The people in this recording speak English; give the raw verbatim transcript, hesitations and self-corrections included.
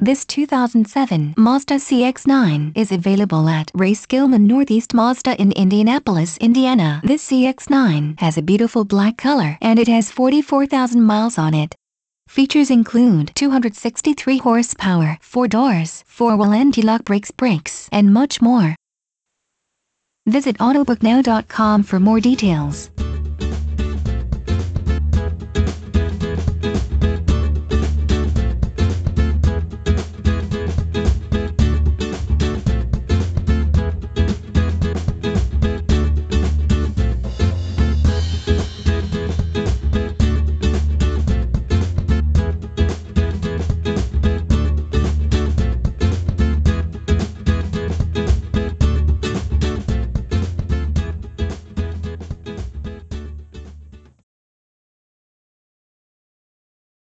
This two thousand seven Mazda C X nine is available at Skillman Northeast Mazda in Indianapolis, Indiana. This C X nine has a beautiful black color and it has forty-four thousand miles on it. Features include two hundred sixty-three horsepower, four doors, four-wheel anti-lock brakes, brakes, and much more. Visit autobook now dot com for more details.